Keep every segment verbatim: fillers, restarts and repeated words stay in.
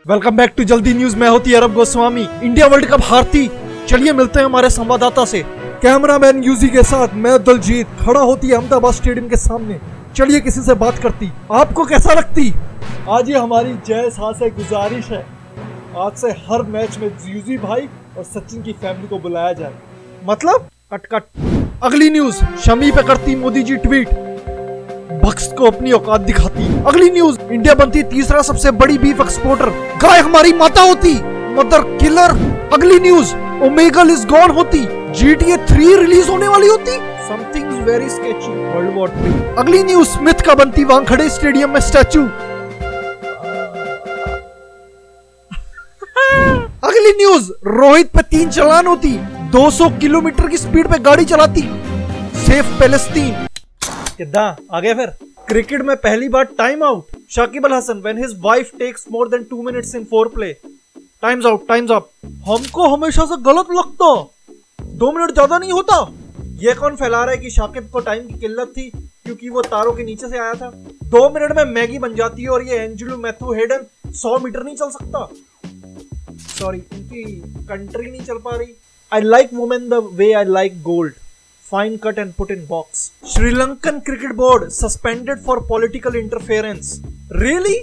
Welcome back to जल्दी news. मैं होती Arab Goswami. India world cup हारती। चलिए मिलते हैं हमारे संवाददाता से। कैमरामैन यूजी के साथ मैं दलजीत खड़ा होती है अहमदाबाद स्टेडियम के सामने। चलिए किसी से बात करती। आपको कैसा लगती? आज ये हमारी जय शाह से गुजारिश है, आज से हर मैच में यूजी भाई और सचिन की फैमिली को बुलाया जाए। मतलब कट कट। अगली न्यूज, शमी पे करती मोदी जी ट्वीट, बक्स को अपनी औकात दिखाती। अगली न्यूज, इंडिया बनती तीसरा सबसे बड़ी बीफ एक्सपोर्टर। गाय हमारी माता होती, मदर किलर। अगली न्यूज, ओमेगल इज गॉन होती, जीटीए थ्री रिलीज होने वाली होती। Something is very sketchy, world war three. अगली न्यूज, स्मिथ का बनती वानखेड़े स्टेडियम में स्टैचू। अगली न्यूज, रोहित पे तीन चालान होती, दो सौ किलोमीटर की स्पीड पे गाड़ी चलाती। Safe Palestine. कितना आगे फिर। क्रिकेट में पहली बार time out, Shakib Al Hasan when his wife takes more than two minutes in foreplay. Times out, times up. हमको हमेशा से गलत लगता, दो मिनट ज्यादा नहीं होता। ये कौन फैला रहा है कि शाकिब को टाइम की किल्लत थी क्योंकि वो तारों के नीचे से आया था? दो मिनट में मैगी बन जाती है और ये एंजेलो मैथ्यू हेडन सौ मीटर नहीं चल सकता। सॉरी, उनकी कंट्री नहीं चल पा रही। I like women the way I like gold, fine cut and put in box. Sri Lankan cricket board suspended for political interference. Really?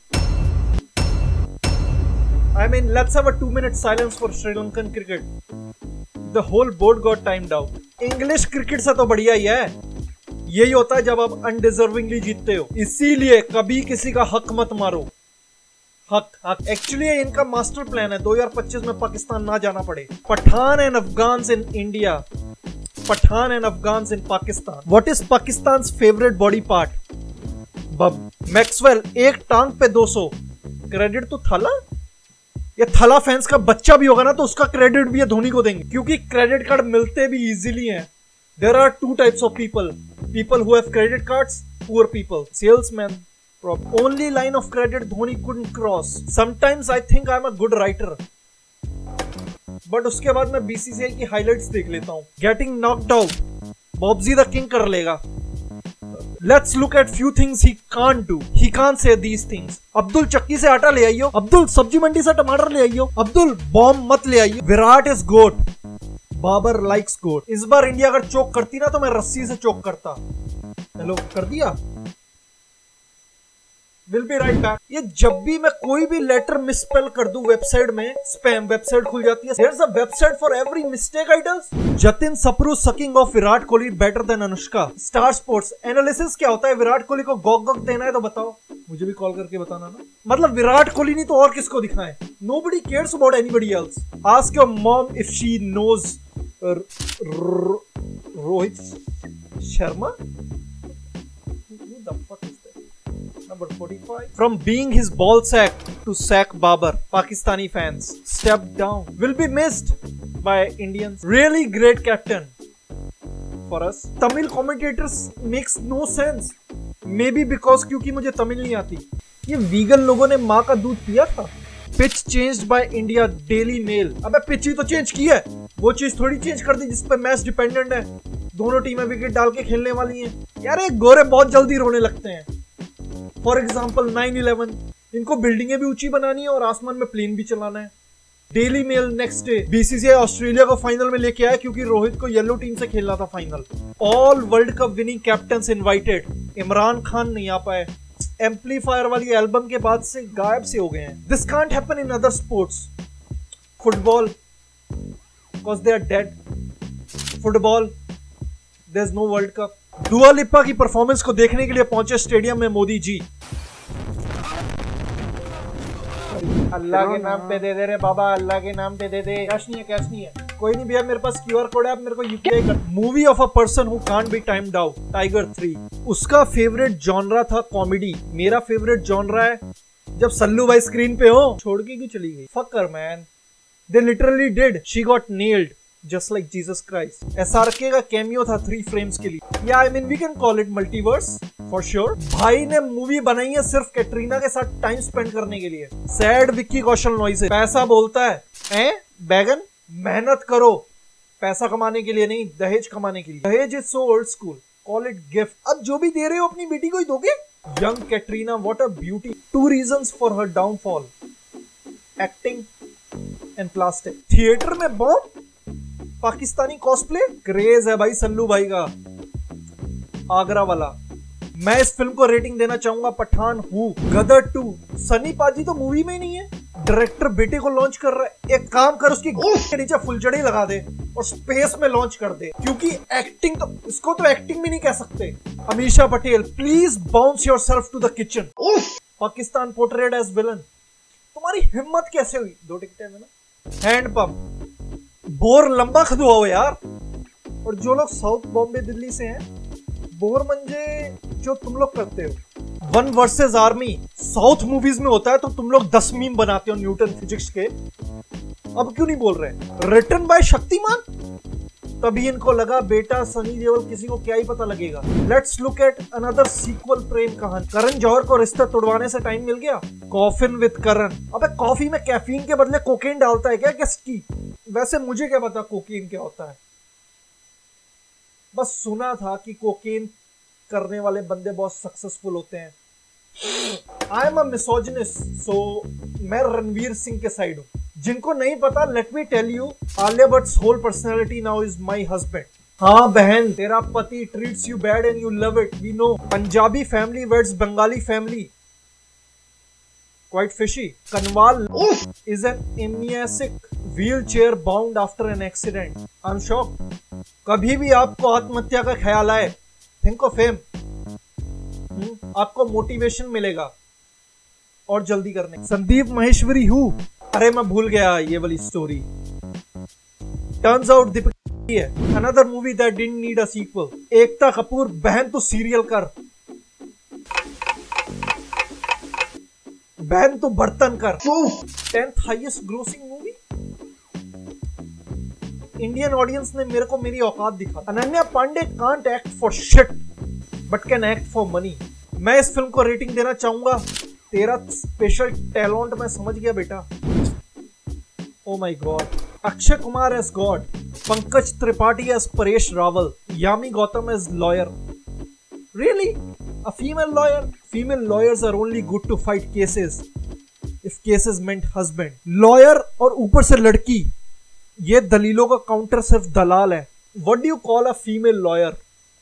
I mean, let's have a two minute silence for Sri Lankan cricket. The whole board got timed out. English cricket से तो बढ़िया ही है। यही होता है जब आप undeservingly जीतते हो। इसीलिए कभी किसी का हक मत मारो। हक हक एक्चुअली इनका मास्टर प्लान है दो हज़ार पच्चीस में पाकिस्तान ना जाना पड़े। Pathan and Afghans in India, Pathan and Afghans in Pakistan. What is Pakistan's favorite body part? बब। मैक्सवेल एक टांग पे दो सौ। क्रेडिट तो थला? ये थला फैंस का बच्चा भी होगा ना तो उसका क्रेडिट भी ये धोनी को देंगे, क्योंकि क्रेडिट कार्ड मिलते भी इजीली हैं। There are two types of people. People who have credit cards, poor people. Salesmen. Only line of credit Dhoni couldn't cross. Sometimes I think I'm a good writer. But उसके बाद मैं BCCI की highlights देख लेता हूँ। Getting knocked out, Bobji the king कर लेगा। Let's look at few things he can't do. He can't say these things. Abdul चक्की से आटा ले आइयो, अब्दुल सब्जी मंडी से टमाटर ले आइयो, अब्दुल बॉम्ब मत ले आइयो। Virat is goat, Babar likes goat. इस बार इंडिया अगर चोक करती ना तो मैं रस्सी से चोक करता। हेलो, कर दिया। Will be right back. ये जब भी मैं कोई भी लेटर मिसस्पेल कर दूं वेबसाइट में, स्पैम वेबसाइट खुल जाती है। There's a website for every mistake I does. Jatin Sapru sucking off Virat Kohli better than Anushka. Star Sports analysis क्या होता है? विराट कोहली को गॉग गॉग देना है तो बताओ, मुझे भी कॉल करके बताना ना। मतलब विराट कोहली नहीं तो और किसको दिखाएं? Nobody cares about anybody else. Ask your mom if she knows Rohit Sharma. Who the fuck is that? Number forty-five. From being his ball sack to sack Babar, Pakistani fans stepped down. Will be missed by Indians. Really great captain for us. Tamil commentators makes no sense. Maybe because क्योंकि मुझे तमिल नहीं आती। ये vegan लोगों ने माँ का दूध पिया था। Pitch changed by India, Daily Mail. अबे पिच ही तो चेंज की है, वो चीज थोड़ी चेंज कर दी जिसपे मैच डिपेंडेंट है। दोनों टीमें विकेट डाल के खेलने वाली हैं। यार ये गोरे बहुत जल्दी रोने लगते हैं। फॉर एग्जाम्पल नाइन इलेवन, इनको बिल्डिंगें भी ऊंची बनानी है और आसमान में प्लेन भी चलाना है। Daily Mail next day, BCCI Australia को फाइनल में लेके आया क्योंकि रोहित को येलो टीम से खेलना था final. All world cup winning captains invited, Imran Khan नहीं आ पाए। एम्पलीफायर वाली एल्बम के बाद से गायब से हो गए हैं। This can't happen in other sports. Football, because they are dead. Football, there is no world cup. Dua Lipa की परफॉर्मेंस को देखने के लिए पहुंचे स्टेडियम में मोदी जी। अल्लाह के नाम पे दे दे रे बाबा, अल्लाह के नाम पे दे दे। कैश नहीं है, कैश नहीं है। कोई नहीं भैया, मेरे पास क्यूआर कोड है, आप मेरे को यूपीआई कर। Movie of a person who can't be timed out, tiger three. उसका फेवरेट जॉनरा था कॉमेडी। मेरा फेवरेट जॉनरा है जब सल्लू भाई स्क्रीन पे हो। छोड़ के क्यों चली गई? Fucker man, they literally did. She got nailed just like Jesus Christ. SRK का कैमियो था थ्री फ्रेम्स के लिए। या I mean we can call it multiverse for sure. भाई ने मूवी बनाई है सिर्फ कैटरीना के साथ टाइम स्पेंड करने के लिए। सैड विक्की कौशल नॉइस है। पैसा बोलता है, हैं बैगन? मेहनत करो पैसा कमाने के लिए नहीं, दहेज कमाने के लिए। दहेज is so old school, call it gift. अब जो भी दे रहे हो अपनी बेटी को ही दोगे। Young Katrina, what a beauty. Two reasons for her downfall. Acting and plastic. Theatre में बॉम्ब, पाकिस्तानी कॉस्प्ले, क्रेज है भाई सल्लू भाई का, आगरा वाला। मैं इस फिल्म को रेटिंग देना चाहूंगा पठान हूँ, गदर टू। सनी पाजी तो मूवी में ही नहीं है, डायरेक्टर बेटे को लॉन्च कर रहा है। एक काम कर, उसकी के नीचे फुलझड़ी लगा दे और स्पेस में लॉन्च कर दे, क्योंकि एक्टिंग तो, इसको तो एक्टिंग भी नहीं कह सकते। Ameesha Patel, please bounce yourself to the kitchen. Pakistan portrayed as villain. तुम्हारी हिम्मत कैसे हुई? दो टिकटें में ना। हैंड पंप, बोर लंबा खदुआओ यार। और जो लोग साउथ बॉम्बे दिल्ली से हैं, बोर मंजे जो तुम लोग करते हो, one versus army south movies में होता है, तो तुम लोग दस मीम बनाते हो न्यूटन फिजिक्स के। अब क्यों नहीं बोल रहे? Written by Shaktimaan. तभी इनको लगा बेटा सनी देओल, किसी को क्या ही पता लगेगा। Let's look at another sequel Prem Kahani. Karan जौहर को रिश्ता तोड़वाने से टाइम मिल गया। Coffin with Karan. अबे कॉफी में कैफीन के बदले कोकेन डालता है क्या गेस्ट की? वैसे मुझे क्या पता कोकेन क्या होता है, बस सुना था कि कोकेन करने वाले बंदे बहुत सक्सेसफुल होते हैं। आई एम अ मिसोजिनिस्ट, सो मैं रणवीर सिंह के साइड हूं। जिनको नहीं पता, let me tell you, Alia Bhatt's whole personality now is my husband. हाँ बहन, तेरा पति treats you bad and you love it, we know. Punjabi family words Bengali family, quite fishy. Kanwal is an amnesic wheelchair bound after an accident. I'm shocked. कभी भी आपको आत्महत्या का ख्याल आए, think of him. आपको मोटिवेशन मिलेगा और जल्दी करने। संदीप महेश्वरी हूँ। अरे मैं भूल गया ये वाली स्टोरी। टर्न्स आउट दीपिका है। Another movie that didn't need a sequel. Ekta Kapoor, बहन तू सीरियल कर, बहन तू बर्तन कर। Tenth highest grossing movie. Indian audience ने मेरे को मेरी औकात दिखा। Ananya Pandey can't act for shit but can act for money. मैं इस फिल्म को रेटिंग देना चाहूंगा, तेरा स्पेशल टैलेंट मैं समझ गया बेटा। Oh my god. Akshay Kumar as god, Pankaj Tripathi as Paresh Rawal, Yami Gautam as lawyer. Really? A female lawyer? Female lawyers are only good to fight cases if cases meant husband. Lawyer और ऊपर से लड़की, ये दलीलों का काउंटर सिर्फ दलाल है। What do you call a female lawyer?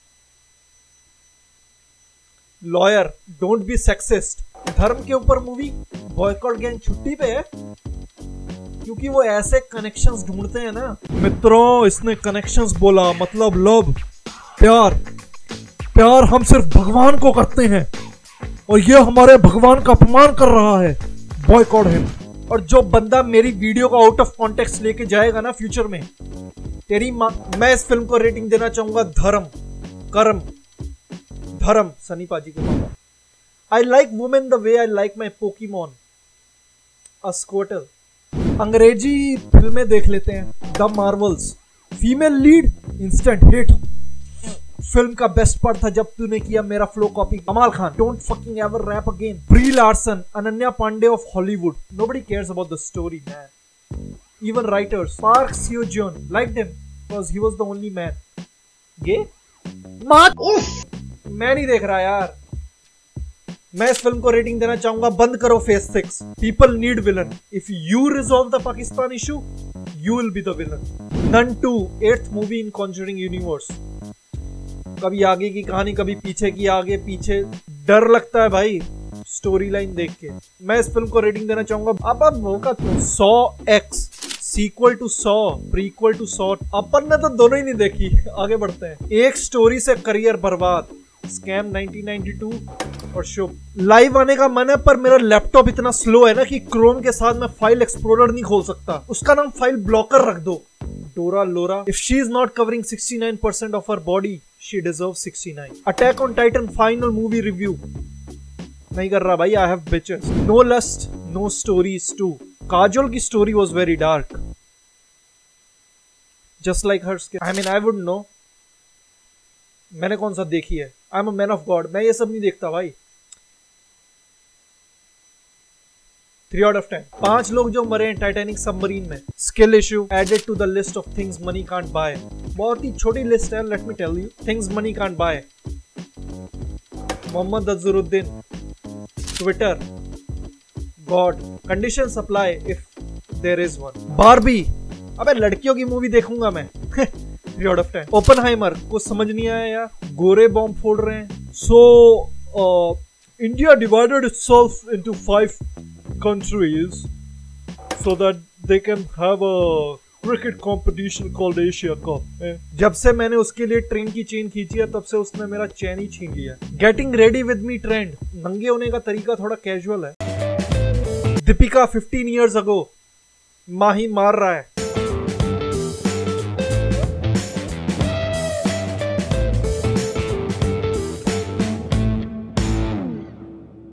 Lawyer, don't be sexist. धर्म के ऊपर मूवी, बॉयकॉट गैंग छुट्टी पे है क्योंकि वो ऐसे कनेक्शंस ढूंढते हैं ना। मित्रों, इसने कनेक्शंस बोला, मतलब लव, प्यार। प्यार हम सिर्फ भगवान को करते हैं और ये हमारे भगवान का अपमान कर रहा है। Boycott him. और जो बंदा मेरी वीडियो को आउट ऑफ कॉन्टेक्स्ट लेके जाएगा ना फ्यूचर में, तेरी मां। मैं इस फिल्म को रेटिंग देना चाहूंगा धर्म, कर्म, धर्म, सनी पाजी के पापा। I like women the way I like my pokemon, a squirtle. अंग्रेजी फिल्में देख लेते हैं। The Marvels, female lead, instant hit. फिल्म का बेस्ट पार्ट था जब तूने किया मेरा flow copy. Kamal Khan, don't fucking ever rap again. Brie Larson, Ananya Pandey of Hollywood. Nobody cares about the story man, even writers. Park Seo Joon, liked him because he was the only man. गे? मैं नहीं देख रहा यार। मैं इस फिल्म को rating देना चाहूंगा, बंद करो face six. People need villain. If you resolve the Pakistan issue, you will be the villain. Nun two, eighth movie in Conjuring universe. कभी आगे की कहानी, कभी पीछे की, आगे पीछे, डर लगता है भाई स्टोरी लाइन देख के। मैं इस फिल्म को रेटिंग देना चाहूंगा, अब अब मौका क्यों। Saw X, sequel to Saw, prequel to Saw. अपन ने तो दोनों ही नहीं देखी। आगे बढ़ते हैं। एक स्टोरी से करियर बर्बाद, स्कैम नाइनटीन नाइंटी टू और शुभ। लाइव आने का मन है पर मेरा लैपटॉप इतना स्लो है ना कि क्रोम के साथ मैं फाइल एक्सप्लोरर नहीं खोल सकता। उसका नाम फाइल ब्लॉकर रख दो। Dora Lora, if she is not covering sixty nine percent of her body, she deserves sixty nine. Attack on Titan final movie review नहीं कर रहा भाई, I have bitches. No lust, no stories too. Kajol की story was very dark, just like hers. I mean I would know, मैंने कौन सा देखी है। I am a man of god, मैं ये सब नहीं देखता भाई। Three out of ten. पांच लोग जो मरे हैं टाइटैनिक सबमरीन में। Skill issue added to the list of things money can't buy. बहुत ही छोटी लिस्ट है, let me tell you. Things money can't buy. Mohammad Azharuddin, Twitter, god, conditions apply if there is one. Barbie, अबे लड़कियों की movie देखूंगा मैं। Period of time. ओपनहाइमर, कुछ समझ नहीं आया यार, गोरे बॉम्ब फोड़ रहे हैं। So India divided itself into five countries so that they can have a cricket competition called Asia Cup. eh? जब से मैंने उसके लिए ट्रेन की चेन खींची है तब से उसने मेरा चैन ही छीन लिया। Getting ready with me trend, नंगे होने का तरीका थोड़ा कैजुअल है। दीपिका फिफ्टीन इयर्स अगो, माही मार रहा है।